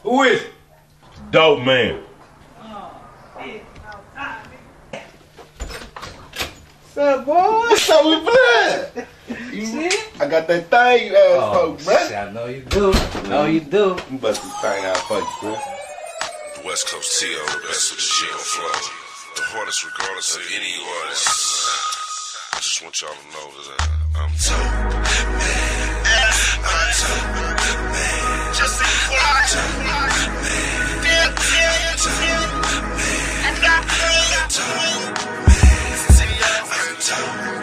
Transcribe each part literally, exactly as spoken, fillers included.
Who is it? Dope man. What's up, boy? What's up with blood? I got that thing, you asshole, Oh, bro. I know you do. I know you do. You bust this thing out for you, bro. The West Coast T O, the best with the G O flow. The hardest regardless of any artist. I just want y'all to know that uh, I'm dope, man. I'm dope, man. Just say I'm dope, man. I'm dope, man. I'm dope, man. I'm dope, man.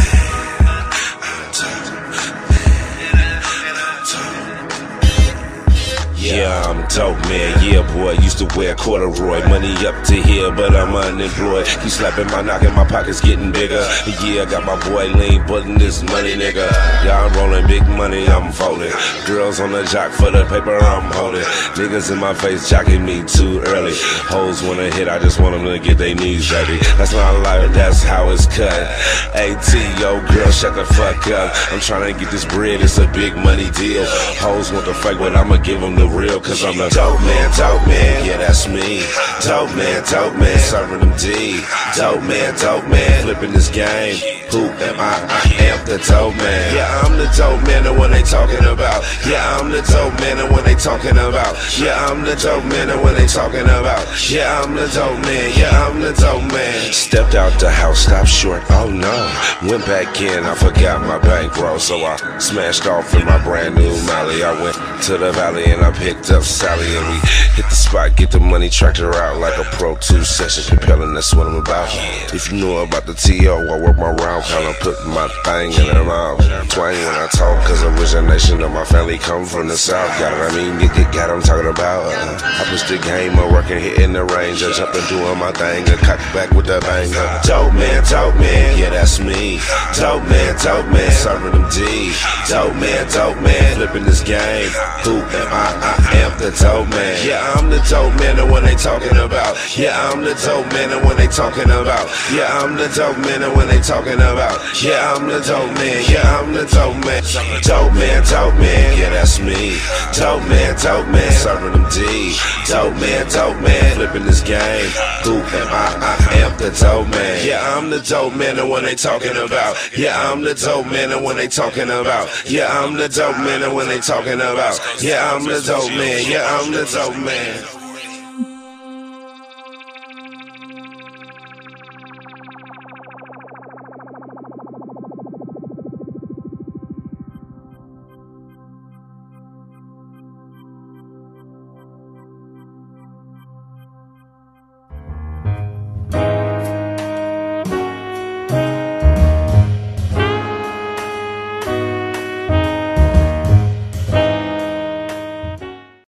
Yeah, I'm dope, man. Yeah, boy. Used to wear corduroy. Money up to here, but I'm unemployed. Keep slapping my knock and my pockets getting bigger. Yeah, I got my boy lean, putting this money, nigga. Yeah, I'm rolling big money, I'm folding. Girls on the jock for the paper, I'm holding. Niggas in my face jocking me too early. Hoes wanna hit, I just want them to get their knees dirty. That's not life, that's how it's cut. AT, yo, girl, shut the fuck up. I'm trying to get this bread, it's a big money deal. Hoes want the fake, but I'ma give them the real, cause I'm the dope man, dope man, yeah, that's me. Dope man, dope man, serving them D. Dope man, dope man, flipping this game. Who am I? I am the dope man. Yeah, I'm the dope man, the one they talking about. Yeah, I'm the dope man, the one they talking about. Yeah, I'm the dope man, the one they talking about. Yeah, I'm the dope man, yeah, I'm the dope man. Stepped out the house, stopped short, oh no. Went back in, I forgot my bankroll, so I smashed off in my brand new Molly. I went to the valley and I picked up Sally and we hit the spot, get the money, tracked her out like a Pro two session, compelling, that's what I'm about. If you know about the T O, I work my round count, I'm putting my thing in her mouth. Twang when I talk, cause origination of my family come from the south. Got it, I mean, get, get, got I'm talking about. Uh, I push the game, I'm working, hitting the range, I jump and doing my thing, I cut back with the banger. Dope man, dope man, yeah, that's me. Dope man, dope man, serving them D. Dope man, dope man, flipping this game. Who am I? I am the dope man. Yeah, I'm the dope man, the one they talking about. Yeah, I'm the dope man, the one they talking about. Yeah, I'm the dope man, the one they talking about. Yeah, I'm the dope man. Yeah, I'm the dope man. Dope man, dope man. Yeah, that's me. Dope man, dope man, serving them D. Dope man, dope man, flipping this game. Who am I? I am the dope man. Yeah, I'm the dope man, the one they talking about. Yeah, I'm the dope man, the one they talking about. Yeah, I'm the dope man, the one they talking about. Yeah, I'm the dope man. Yeah, I'm the dope man.